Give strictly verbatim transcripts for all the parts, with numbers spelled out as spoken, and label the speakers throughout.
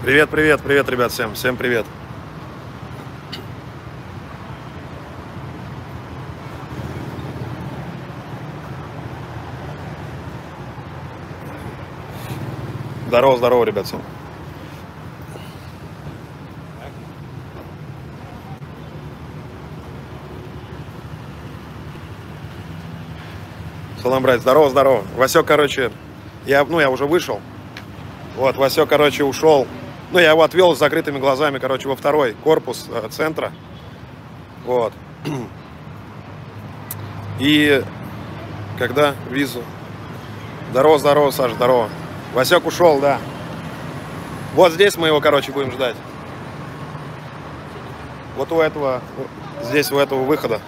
Speaker 1: Привет, привет, привет, ребят, всем, всем привет. Здорово, здорово, ребят, всем. Салам, брат, здорово, здорово. Васек, короче, я, ну, я уже вышел. Вот, Васек, короче, ушел. Ну, я его отвел с закрытыми глазами, короче, во второй корпус э, центра. Вот. И когда визу... Здорово, здорово, Саша, здорово. Васек ушел, да. Вот здесь мы его, короче, будем ждать. Вот у этого, здесь у этого выхода.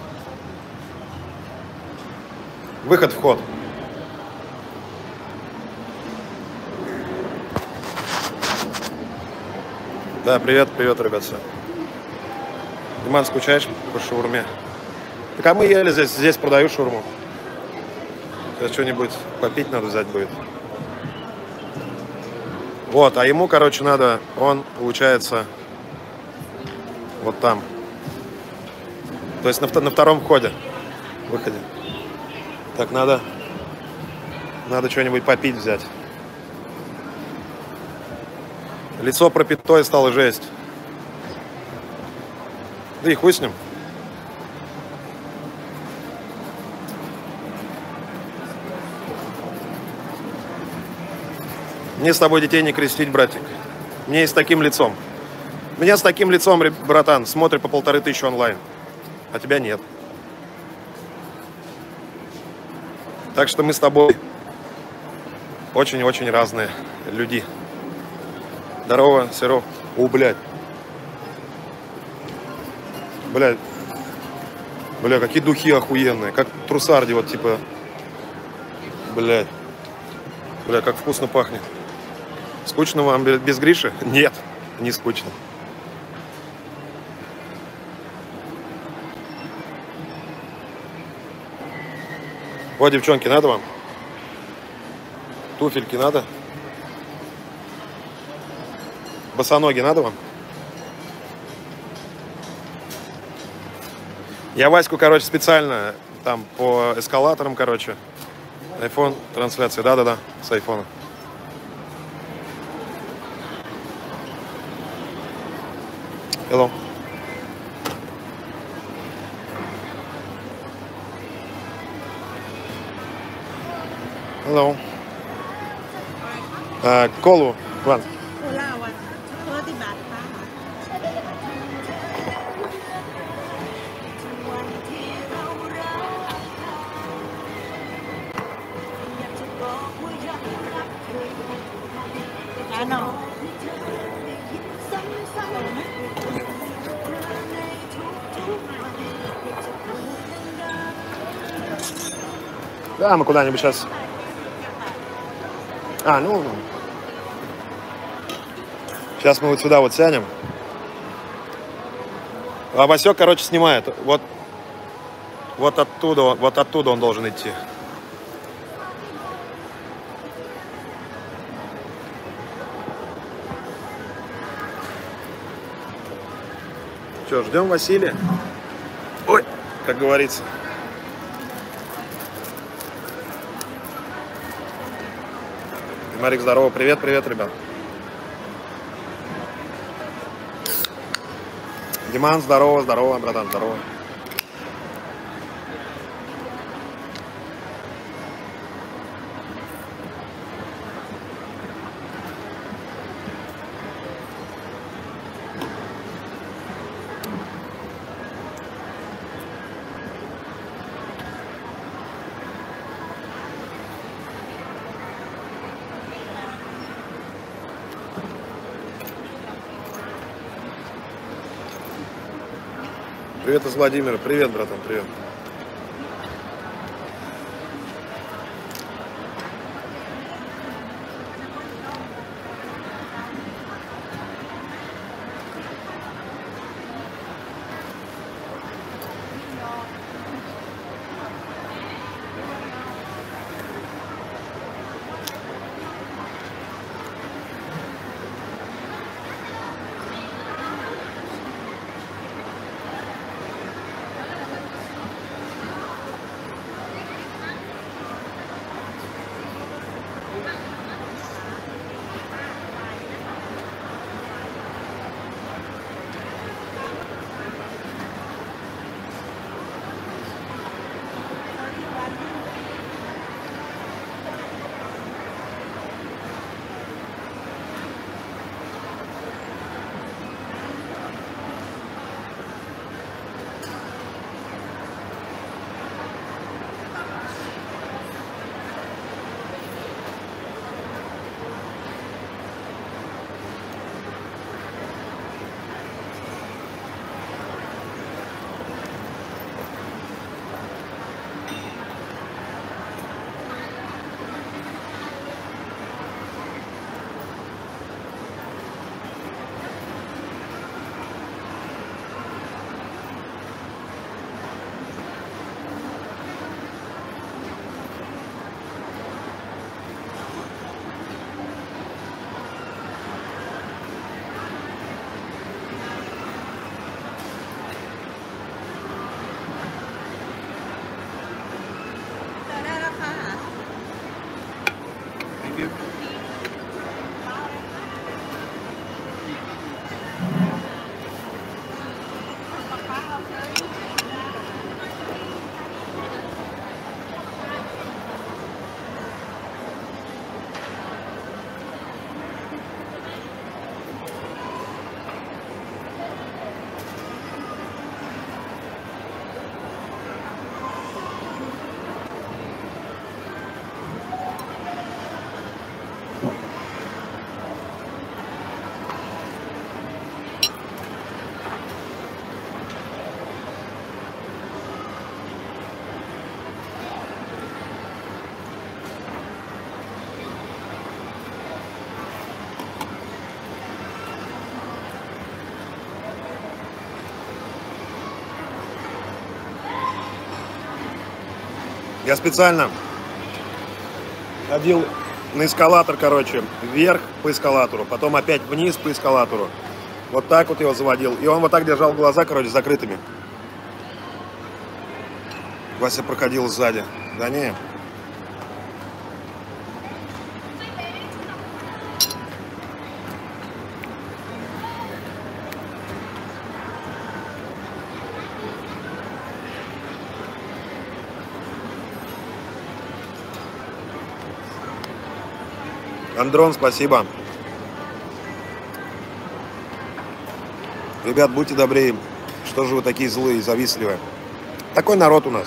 Speaker 1: Выход, вход. Да, привет, привет, ребят, все. Диман, скучаешь по шаурме? Так а мы ели здесь, здесь продаю шаурму. Сейчас что-нибудь попить надо взять будет. Вот, а ему, короче, надо, он, получается, вот там. То есть на, на втором входе, выходе. Так, надо, надо что-нибудь попить взять. Лицо пропитое стало жесть. Да и хуй с ним. Мне с тобой детей не крестить, братик. Мне и с таким лицом. Меня с таким лицом, братан, смотрит по полторы тысячи онлайн. А тебя нет. Так что мы с тобой очень-очень разные люди. Здорово, Серов. О, блядь. Блядь. Бля, какие духи охуенные. Как трусарди, вот типа. Блядь. Бля, как вкусно пахнет. Скучно вам без Гриши? Нет, не скучно. Вот, девчонки, надо вам? Туфельки надо? Босоноги надо вам? Я Ваську, короче, специально там по эскалаторам, короче. Айфон, трансляция, да-да-да, с айфона. Hello. Hello. Uh, Kolu, one. Да, мы куда-нибудь сейчас. А, ну. Сейчас мы вот сюда вот сядем. А Васек, короче, снимает. Вот, вот оттуда, вот оттуда он должен идти. Что, ждем Василия? Ой, как говорится. Марик, здорово. Привет, привет, ребят. Диман, здорово, здорово, братан, здорово. Привет из Владимира. Привет, братан, привет.
Speaker 2: you.
Speaker 1: Я специально ходил на эскалатор, короче, вверх по эскалатору, потом опять вниз по эскалатору. Вот так вот его заводил. И он вот так держал глаза, короче, закрытыми. Вася проходил сзади. Да не. Андрон, спасибо. Ребят, будьте добрее. Что же вы такие злые и завистливые? Такой народ у нас.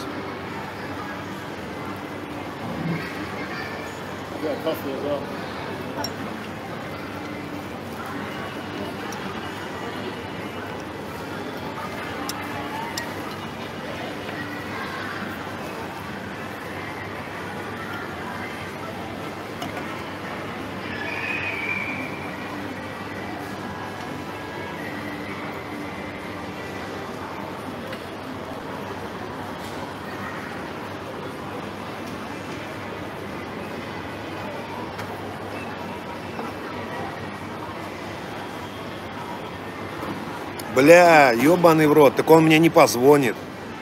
Speaker 1: Бля, ебаный в рот, так он мне не позвонит.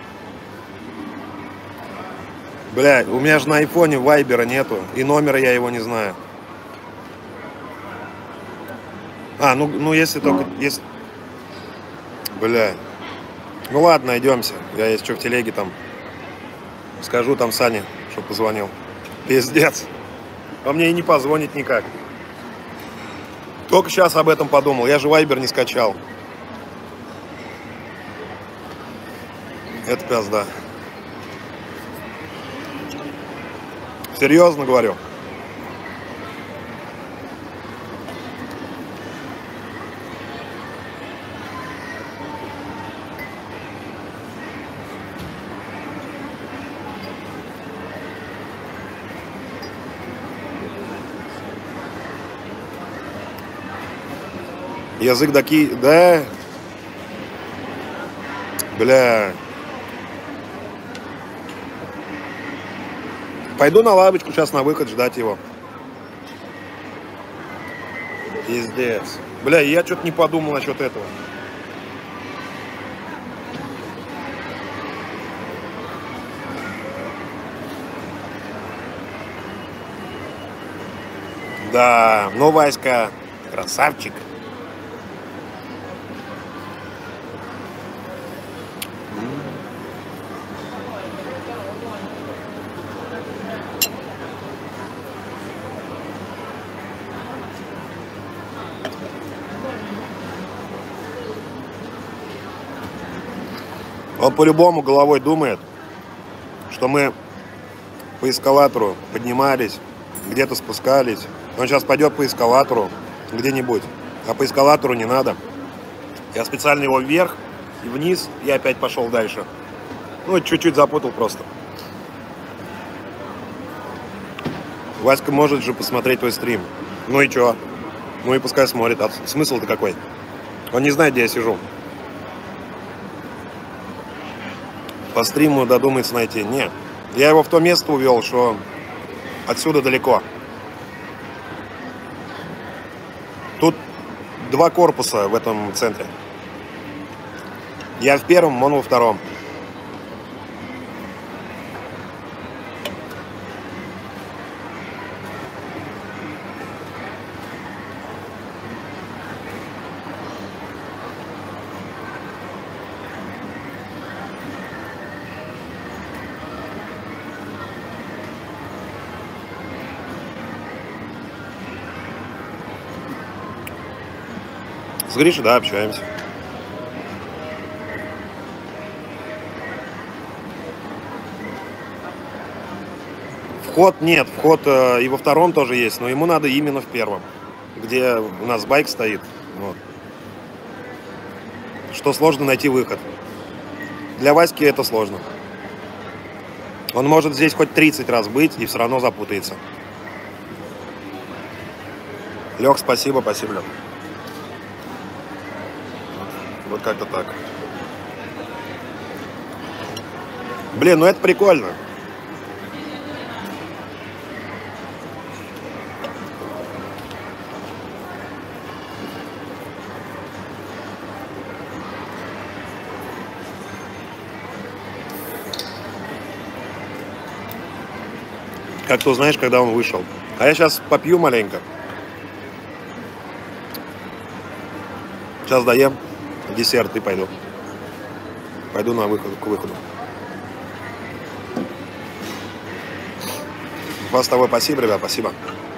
Speaker 1: Бля, у меня же на айфоне вайбера нету, и номера я его не знаю. А, ну, ну если только, если... Бля. Ну ладно, найдемся. Я есть что в телеге там. Скажу там Сане, чтобы позвонил. Пиздец. Он мне и не позвонит никак. Только сейчас об этом подумал, я же вайбер не скачал. Это пизда. Серьезно говорю. Язык таки, да. Бля. Пойду на лавочку сейчас на выход ждать его. Пиздец. Бля, я что-то не подумал насчет этого. Да, ну Васька, красавчик. Он по-любому головой думает, что мы по эскалатору поднимались, где-то спускались. Он сейчас пойдет по эскалатору где-нибудь, а по эскалатору не надо. Я специально его вверх и вниз, и опять пошел дальше. Ну, чуть-чуть запутал просто. Васька может же посмотреть твой стрим. Ну и чё? Ну и пускай смотрит. А смысл-то какой? Он не знает, где я сижу. По стриму додумается найти. Нет. Я его в то место увел, что отсюда далеко. Тут два корпуса в этом центре. Я в первом, он во втором. С Гришей, да, общаемся. Вход нет, вход э, и во втором тоже есть, но ему надо именно в первом, где у нас байк стоит. Вот. Что сложно найти выход. Для Васьки это сложно. Он может здесь хоть тридцать раз быть и все равно запутается. Лех, спасибо, спасибо, Лех. Вот как-то так. Блин, ну это прикольно. Как ты узнаешь, когда он вышел? А я сейчас попью маленько. Сейчас доем десерт и пойду. Пойду на выход, к выходу. Вас с тобой спасибо, ребят, спасибо.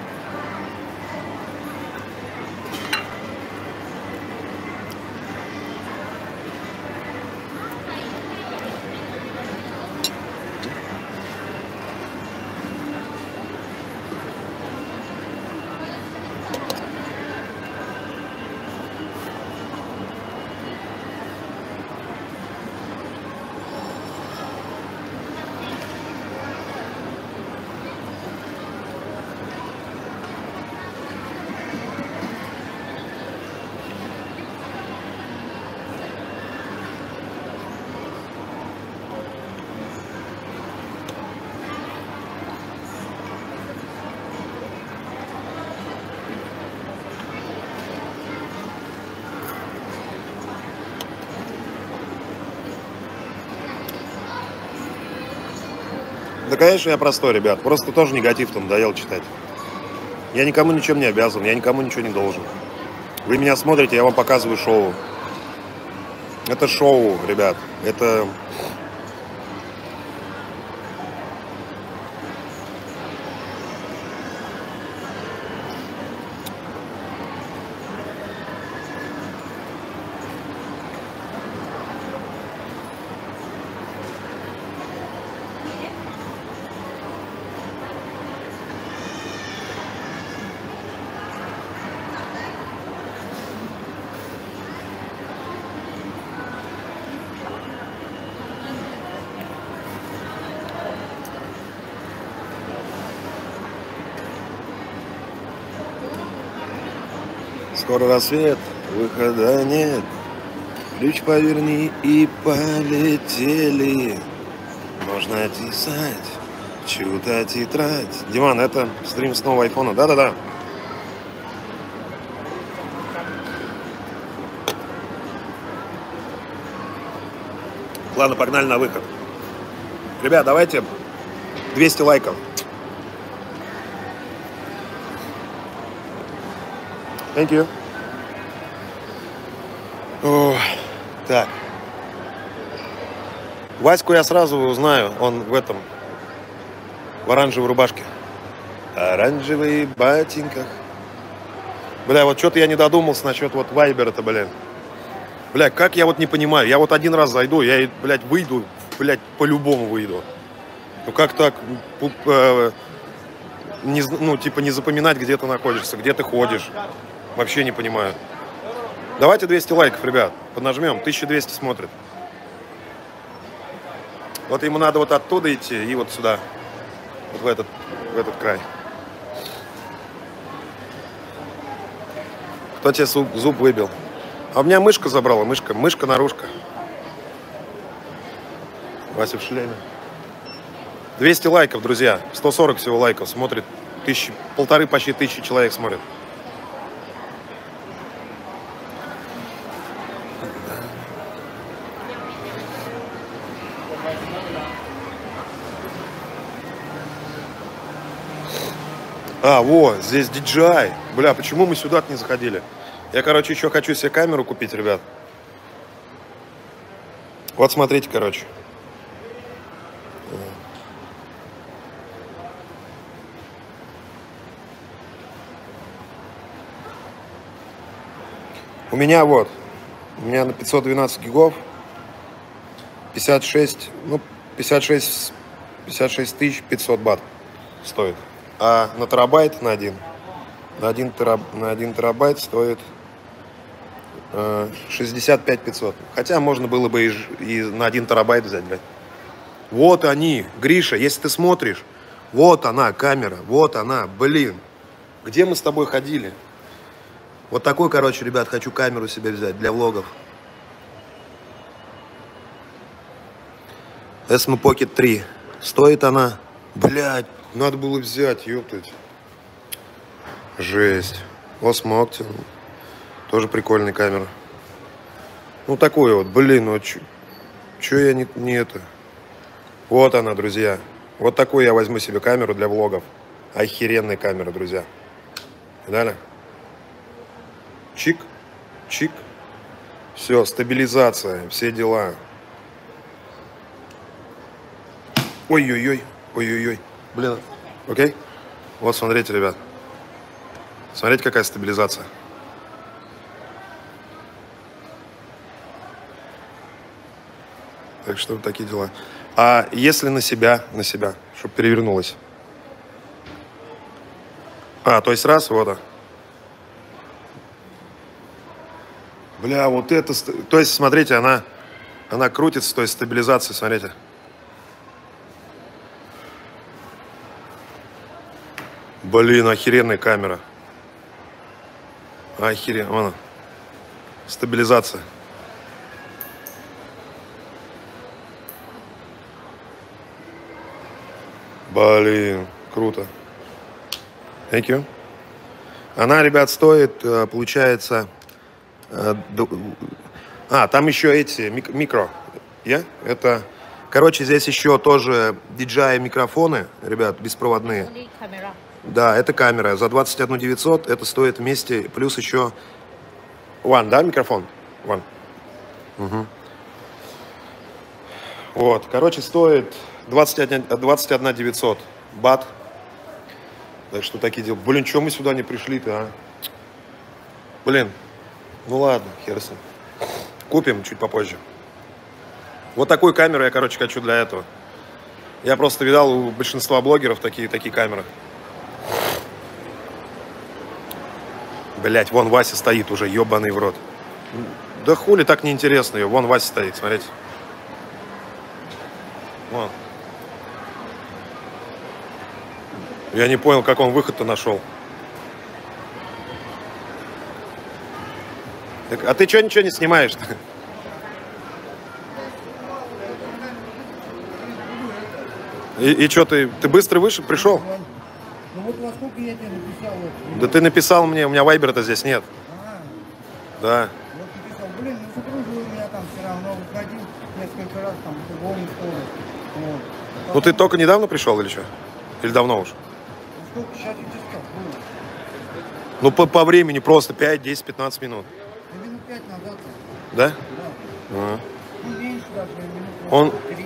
Speaker 1: Да, конечно, я простой, ребят. Просто тоже негатив-то надоел читать. Я никому ничем не обязан, я никому ничего не должен. Вы меня смотрите, я вам показываю шоу. Это шоу, ребят. Это... Скоро рассвет, выхода нет. Ключ поверни и полетели. Можно писать, чью-то тетрадь. Диман, это стрим с нового айфона. Да-да-да. Ладно, погнали на выход. Ребят, давайте двести лайков. Thank you. О, так. Ваську я сразу узнаю. Он в этом, в оранжевой рубашке. Оранжевые ботинках. Бля, вот что-то я не додумался насчет вот вайбера-то, блин. Бля, как я вот не понимаю. Я вот один раз зайду, я, блядь, выйду, блядь, по-любому выйду. Ну как так? Не, ну, типа, не запоминать, где ты находишься, где ты ходишь. Вообще не понимаю. Давайте двести лайков, ребят. Поднажмем. тысяча двести смотрит. Вот ему надо вот оттуда идти и вот сюда. Вот в этот, в этот край. Кто тебе зуб, зуб выбил? А у меня мышка забрала. Мышка. Мышка-наружка. Вася в шлеме. двести лайков, друзья. сто сорок всего лайков смотрит. Тысячи, полторы почти тысячи человек смотрит. А, вот, здесь ди джей ай. Бля, почему мы сюда не заходили? Я, короче, еще хочу себе камеру купить, ребят. Вот смотрите, короче. У меня вот, у меня на пятьсот двенадцать гигов пятьдесят шесть, ну, пятьдесят шесть, пятьдесят шесть тысяч пятьсот бат стоит. А на терабайт, на один, на один, тераб, на один терабайт стоит э, шестьдесят пять пятьсот. Хотя можно было бы и, и на один терабайт взять, блядь. Вот они, Гриша, если ты смотришь, вот она, камера, вот она, блин. Где мы с тобой ходили? Вот такой, короче, ребят, хочу камеру себе взять для влогов. Esmo Pocket три. Стоит она, блядь, надо было взять, ёптать. Жесть. Osmo Octane. Тоже прикольная камера. Ну, такой вот, блин, ну, чё, чё я не, не это... Вот она, друзья. Вот такую я возьму себе камеру для влогов. Охеренная камера, друзья. Далее. Чик, чик. Все, стабилизация, все дела. Ой-ой-ой, ой-ой-ой. Блин, окей? Вот, смотрите, ребят. Смотрите, какая стабилизация. Так что вот такие дела. А если на себя, на себя, чтобы перевернулась. А, то есть раз, вот. Бля, вот это... То есть, смотрите, она, она крутится, то есть стабилизация, смотрите. Блин, охеренная камера. Охеренно, вон она. Стабилизация. Блин, круто. Thank you. Она, ребят, стоит, получается... А, там еще эти микро. Yeah? Это... Короче, здесь еще тоже ди джей ай микрофоны, ребят, беспроводные. Да, это камера. За двадцать одну девятьсот это стоит вместе. Плюс еще... One, да, микрофон? One. Угу. Вот, короче, стоит двадцать одна девятьсот бат. Так что такие дела. Блин, чего мы сюда не пришли-то, а? Блин. Ну ладно, хер с ним. Купим чуть попозже. Вот такую камеру я, короче, хочу для этого. Я просто видал у большинства блогеров такие, такие камеры. Блять, вон Вася стоит уже, ебаный в рот. Да хули так неинтересно ее. Вон Вася стоит, смотрите. Вон. Я не понял, как он выход-то нашел. Так, а ты что ничего не снимаешь-то? И, и что, ты, ты быстро вышел, пришел?
Speaker 2: Ну вот во сколько я тебе написал? Вот,
Speaker 1: да ты написал мне, у меня вайбера-то здесь нет.
Speaker 2: А,
Speaker 1: да.
Speaker 2: вот написал, блин, ну супруга у меня там все равно выходил несколько раз там в футбольную школу. Вот.
Speaker 1: Ну ты только недавно пришел или что? Или давно уже?
Speaker 2: Ну сколько сейчас я тебе сказал?
Speaker 1: Ну по, по времени просто пять, десять, пятнадцать минут.
Speaker 2: Ну, минут пять назад.
Speaker 1: Да?
Speaker 2: Да.
Speaker 1: А.
Speaker 2: Ну меньше даже, минут
Speaker 1: Он...
Speaker 2: три.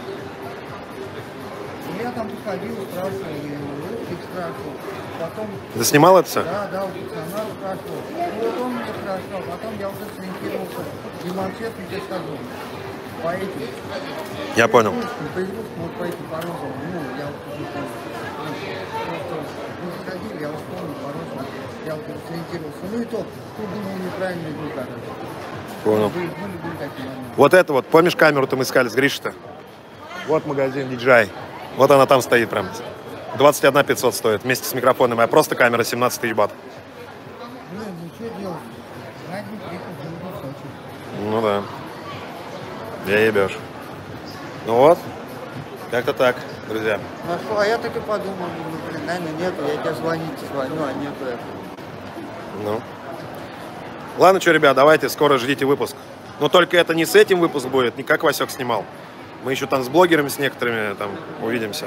Speaker 2: Я там выходил, спрашивал, я спрашивал. Потом...
Speaker 1: Ты снимал это все?
Speaker 2: Да, да, у пацана спрашивал. Ну вот он меня спрашивал, потом я уже сориентировался. И манчет, я тебе скажу. По этим.
Speaker 1: Я понял.
Speaker 2: По игрушкам, вот по этим порозам. Ну, я вот уже просто... Мы заходили, я вот помню порозам. Я вот сориентировался. Ну и то, тут думал, неправильно иду, короче.
Speaker 1: Понял.
Speaker 2: Были, были, были такие моменты.
Speaker 1: Вот это вот, помнишь камеру-то мы искали с Гришей-то? Вот магазин ди джей ай. Вот она там стоит прям. двадцать одна пятьсот стоит вместе с микрофоном. А просто камера семнадцать тысяч бат.
Speaker 2: Ну, ну что делать? Найди прикол,
Speaker 1: ну да. Я ебешь. Ну вот. Как-то так, друзья.
Speaker 2: Нашел, а я так и подумал, ну, блин, наверное, нету, я тебе звонить звоню, а нету этого.
Speaker 1: Ну. Ладно, что, ребят, давайте, скоро ждите выпуск. Но только это не с этим выпуск будет, не как Васек снимал. Мы еще там с блогерами, с некоторыми там увидимся.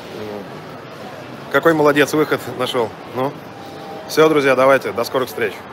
Speaker 1: Какой молодец выход нашел. Ну, все, друзья, давайте, до скорых встреч.